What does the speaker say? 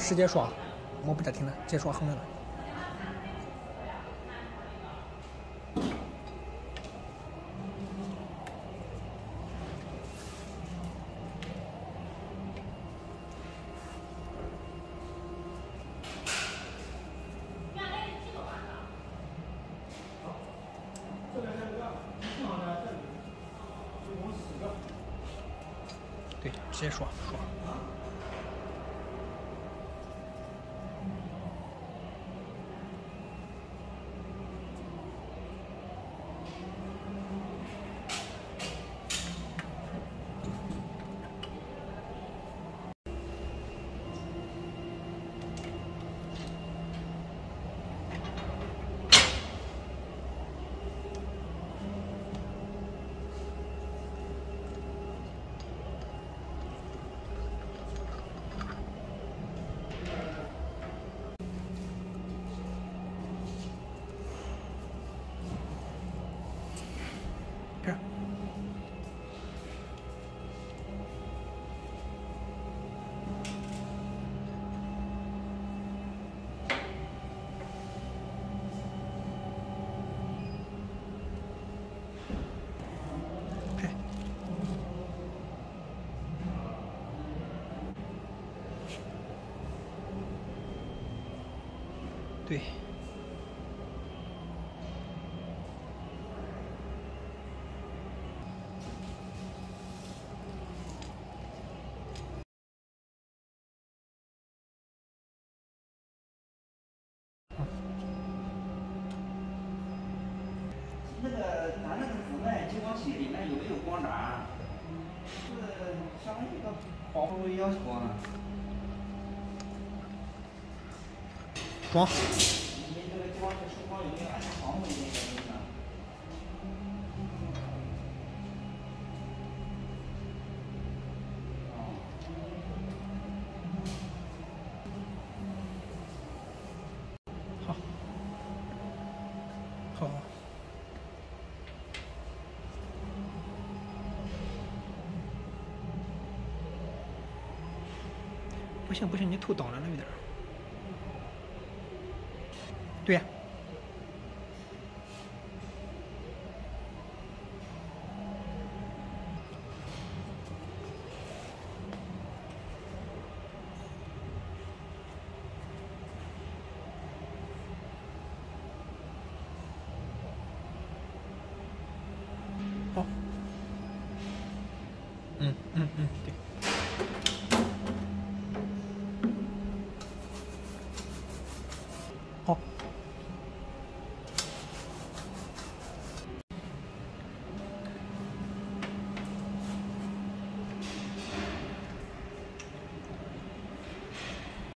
直接刷，我不得听了，直接刷横着了。对，直接刷。这儿。拍。对。 那个咱那个紫外激光器里面有没有光闸？是上面一个保护要求啊。 装。 你这个激光器收光有没有安全防护那个东西呢？ 好。好。不行不行，你头挡着了有点。对呀。好。对。